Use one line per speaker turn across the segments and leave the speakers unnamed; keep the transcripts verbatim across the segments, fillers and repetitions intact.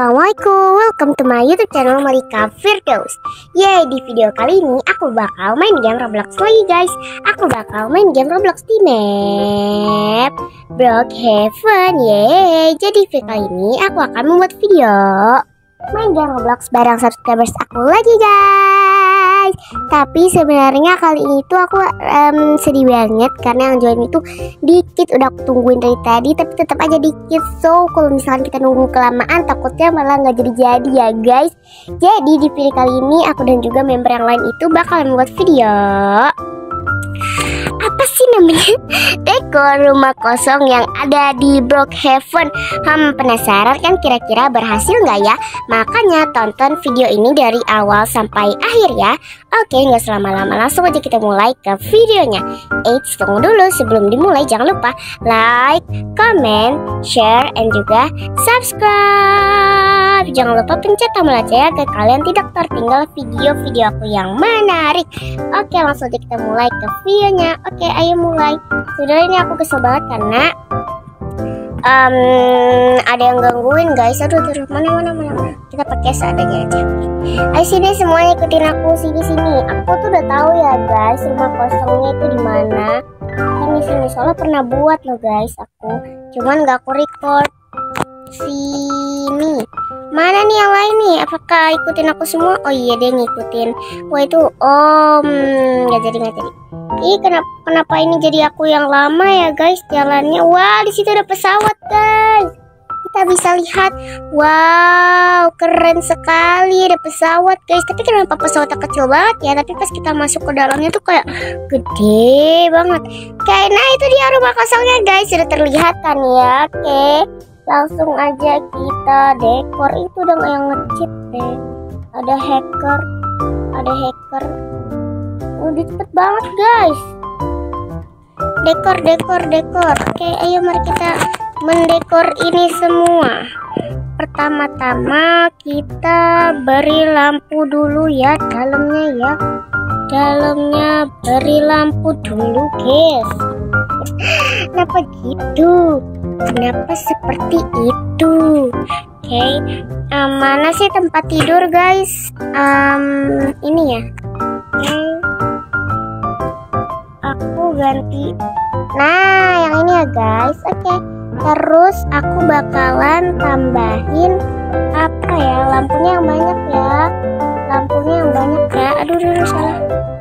Assalamualaikum, welcome to my YouTube channel Malika Firdaus. Yeay, di video kali ini aku bakal main game Roblox lagi guys. Aku bakal main game Roblox di map Brookhaven. Yeay, jadi video kali ini aku akan membuat video main game Roblox bareng subscribers aku lagi guys. Tapi sebenarnya kali ini tuh aku um, sedih banget karena yang join itu dikit. Udah aku tungguin dari tadi tapi tetap aja dikit. So kalau misalkan kita nunggu kelamaan takutnya malah nggak jadi-jadi ya guys. Jadi di video kali ini aku dan juga member yang lain itu bakal membuat video apa sih namanya, dekor rumah kosong yang ada di Brookhaven. Hmm, penasaran kan kira-kira berhasil nggak ya? Makanya tonton video ini dari awal sampai akhir ya. Oke, nggak selama-lama, langsung aja kita mulai ke videonya. Eits, tunggu dulu, sebelum dimulai jangan lupa like, comment, share, and juga subscribe. Jangan lupa pencet tombol lonceng agar kalian tidak tertinggal video-video aku yang menarik. Oke, langsung aja kita mulai ke videonya. Oke, ayo mulai. Sudah, ini aku kesel banget karena um, ada yang gangguin guys. Aduh, terus mana mana mana mana. Kita pakai seadanya aja. Ayo sini semuanya, ikutin aku sini sini. Aku tuh udah tahu ya guys rumah kosongnya itu di mana. Kan di sini soalnya pernah buat loh guys aku. Cuman gak aku record. Sini. Mana nih yang lain nih? Apakah ikutin aku semua? Oh iya, dia ngikutin. Wah itu om nggak jadi nggak jadi. Ih, kenapa kenapa ini jadi aku yang lama ya guys jalannya? Wah, di situ ada pesawat guys. Kita bisa lihat. Wow, keren sekali ada pesawat guys. Tapi kenapa pesawatnya kecil banget ya? Tapi pas kita masuk ke dalamnya tuh kayak gede banget. Kayak nah itu dia rumah kosongnya guys. Sudah terlihat kan ya? Oke, langsung aja kita dekor. Itu dong yang nge-cheat deh. Ada hacker, ada hacker. Udah cepet banget guys. Dekor, dekor, dekor. Oke, ayo mari kita mendekor ini semua. Pertama-tama kita beri lampu dulu ya dalamnya ya. Dalamnya beri lampu dulu guys. Kenapa gitu? Kenapa seperti itu? Oke, okay. um, mana sih tempat tidur guys? Um, ini ya. Oke, okay. Aku ganti. Nah, yang ini ya guys. Oke, okay. Terus aku bakalan tambahin apa ya? Lampunya yang banyak ya. Lampunya yang banyak ya. Aduh, aduh, aduh salah.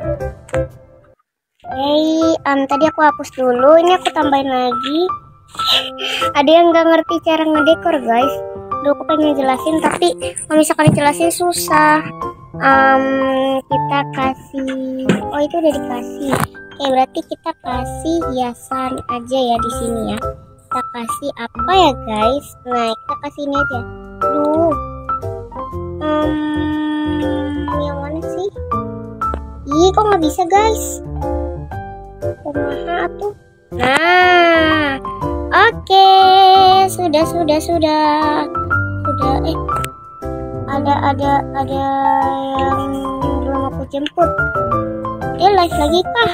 Oke, okay. um, tadi aku hapus dulu. Ini aku tambahin lagi. Ada yang nggak ngerti cara ngedekor guys. Duh, aku pengen jelasin tapi kalau misalkan dijelasin susah. um, Kita kasih, oh itu udah dikasih. Oke, berarti kita kasih hiasan aja ya di sini ya. Kita kasih apa ya guys? Nah, kita kasih ini aja. Duh, um, yang mana sih? Ih, kok nggak bisa guys? Kumaha tuh? Nah, oke, sudah sudah sudah sudah. Eh, ada ada ada yang belum aku jemput. Dia live lagi kah?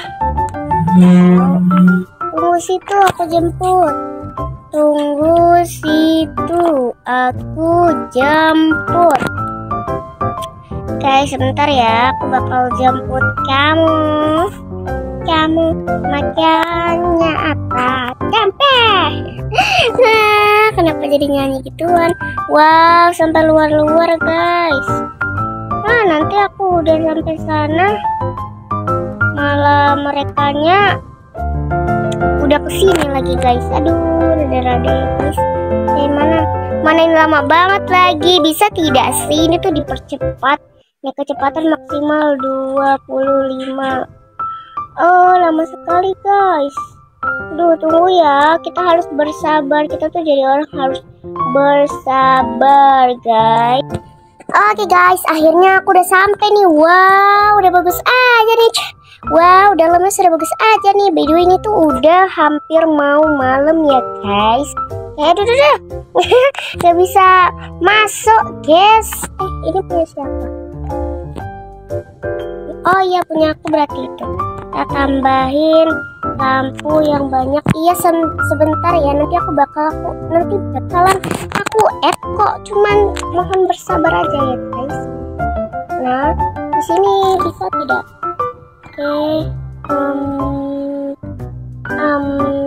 Tunggu situ, aku jemput. Tunggu situ, aku jemput. Guys, sebentar ya, aku bakal jemput kamu. Kamu makannya apa? Tempe. Nah, kenapa jadi nyanyi gituan? Wow, sampai luar-luar guys. Nah, nanti aku udah sampai sana malah merekanya udah kesini lagi guys. Aduh, rada-rada guys. Kayak mana? Mana ini lama banget lagi. Bisa tidak sih ini tuh dipercepat? Ya, kecepatan maksimal dua puluh lima. Oh, lama sekali guys. Duh, tunggu ya. Kita harus bersabar. Kita tuh jadi orang harus bersabar guys. Oke guys, akhirnya aku udah sampai nih. Wow, udah bagus aja nih. Wow, dalamnya sudah bagus aja nih. By the way, ini tuh udah hampir mau malam ya guys. Ya, aduh, aduh, aduh. Gak bisa masuk guys. Eh, ini punya siapa? Oh iya, punya aku berarti itu. kita tambahin lampu yang banyak. Iya sebentar ya, nanti aku bakal aku nanti bakalan aku add kok, cuman mohon bersabar aja ya guys. Nah di sini bisa tidak? Oke, okay. um, um,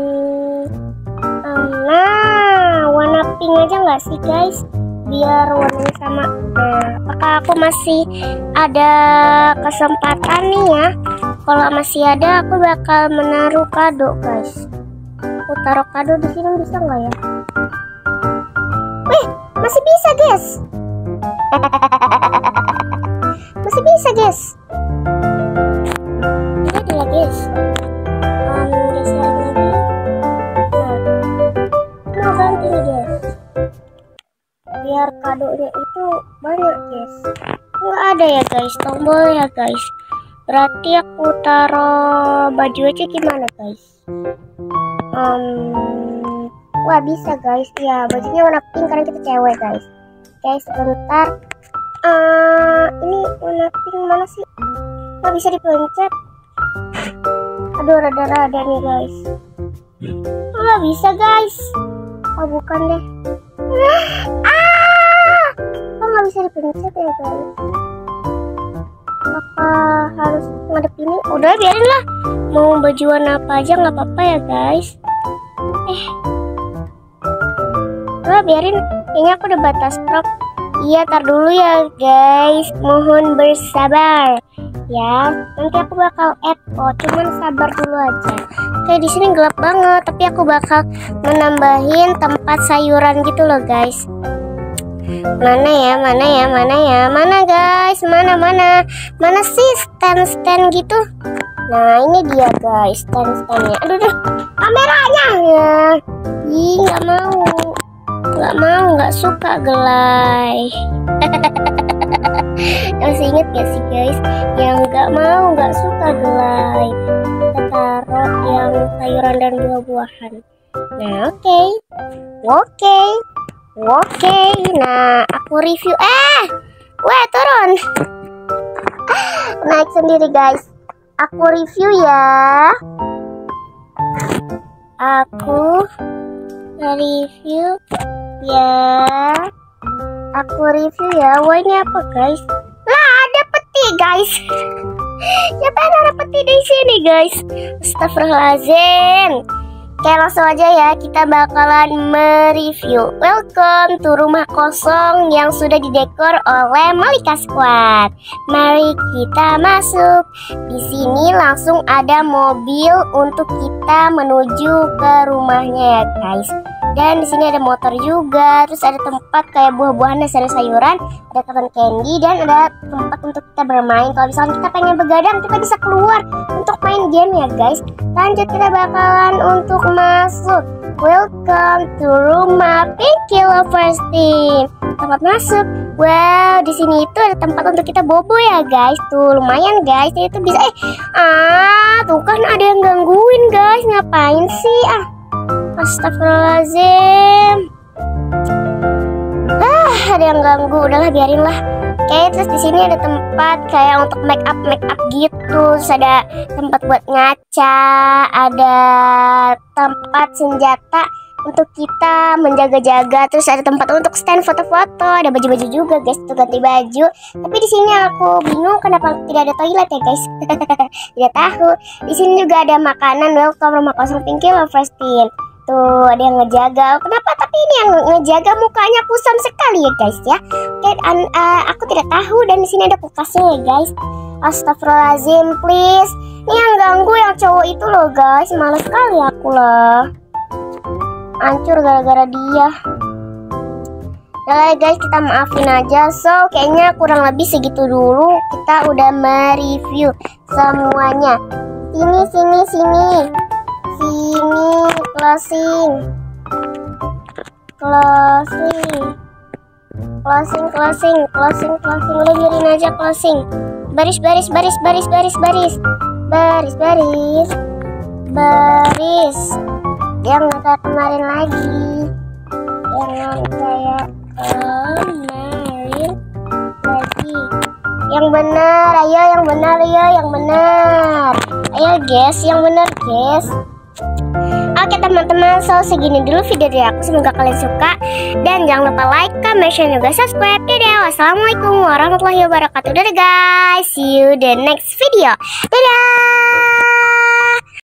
um, nah warna pink aja nggak sih guys, biar warnanya sama. Nah apakah aku masih ada kesempatan nih ya? Kalau masih ada aku bakal menaruh kado guys. Aku taruh kado di sini bisa nggak ya? Wih masih bisa guys. Masih bisa guys. Ini adalah guys. Um, geser lagi. Nah, mau ganti nih guys. Biar kadonya itu banyak guys. Nggak ada ya guys tombol ya guys. Berarti aku taruh baju aja gimana guys? Um, wah bisa guys. Ya bajunya warna pink karena kita cewek guys. Guys sebentar. Uh, ini warna pink mana sih? Nggak bisa dipencet. Aduh rada-rada nih guys. Nggak bisa guys. Oh bukan deh. Ah, kok nggak bisa dipencet ya guys? Apa harus ngadep ini? Udah biarin lah. Mau baju warna apa aja nggak apa-apa ya guys. Eh, udah biarin. Kayaknya aku udah batas crop. Iya, tar dulu ya guys. Mohon bersabar ya. Nanti aku bakal add kok. Cuman sabar dulu aja. Oke, di sini gelap banget. Tapi aku bakal menambahin tempat sayuran gitu loh guys. Mana ya, mana ya, mana ya, mana guys, mana mana, mana sih stand-stand gitu? Nah ini dia guys, stand-standnya. Aduh, aduh, kameranya ya. Ih, nggak mau, nggak mau, nggak suka gelai. Masih inget gak sih guys, yang nggak mau, nggak suka gelai. Kita taruh yang sayuran dan buah-buahan. Nah oke, okay. oke. Okay. Oke, okay, nah aku review. Eh, weh turun. Naik sendiri guys. Aku review ya. Aku review ya. Aku review ya. Wah ini apa guys? Lah ada peti guys. Siapa yang ada peti di sini guys? Astagfirullahaladzim. Oke langsung aja ya, kita bakalan mereview. Welcome to rumah kosong yang sudah didekor oleh Malika Squad. Mari kita masuk. Di sini langsung ada mobil untuk kita menuju ke rumahnya ya guys. Dan di sini ada motor juga, terus ada tempat kayak buah-buahan dan sayur-sayuran, ada cotton candy dan ada tempat untuk kita bermain. Kalau misalnya kita pengen begadang, kita bisa keluar untuk main game ya guys. Lanjut kita bakalan untuk masuk. Welcome to rumah Pinky Lovers Team. Tempat masuk. Wow, di sini itu ada tempat untuk kita bobo ya guys. Tuh lumayan guys. Itu bisa eh ah, tuh kan ada yang gangguin guys. Ngapain sih ah? Astagfirullahaladzim. Ah, ada yang ganggu. Udahlah biarin lah. Oke, terus di sini ada tempat kayak untuk make up make up gitu. Terus ada tempat buat ngaca, ada tempat senjata untuk kita menjaga-jaga. Terus ada tempat untuk stand foto-foto, ada baju-baju juga guys, tuh ganti baju. Tapi di sini aku bingung kenapa tidak ada toilet ya guys. Tidak tahu. Di sini juga ada makanan. Welcome rumah kosong Pinky Lovers Team. Tuh ada yang ngejaga. Kenapa tapi ini yang ngejaga mukanya kusam sekali ya guys ya. Oke, uh, aku tidak tahu. Dan di sini ada kulkasnya ya guys. Astagfirullahaladzim, please. Ini yang ganggu yang cowok itu loh guys. Males sekali aku lah. Hancur gara-gara dia. Nah guys, kita maafin aja. So kayaknya kurang lebih segitu dulu. Kita udah mereview semuanya. Sini sini sini. Sini closing. Closing. Closing closing closing closing. Udah biarin aja closing. Baris baris baris baris baris baris. Baris baris. Baris. Yang kayak kemarin lagi. Yang kayak kemarin lagi. Yang benar, ayo yang benar, ayo yang benar. Ayo guys, yang benar guys. Oke teman-teman, so segini dulu video dari aku. Semoga kalian suka. Dan jangan lupa like, comment, share, juga subscribe. Dadah, wassalamualaikum warahmatullahi wabarakatuh. Dadah guys, see you the next video. Dadah.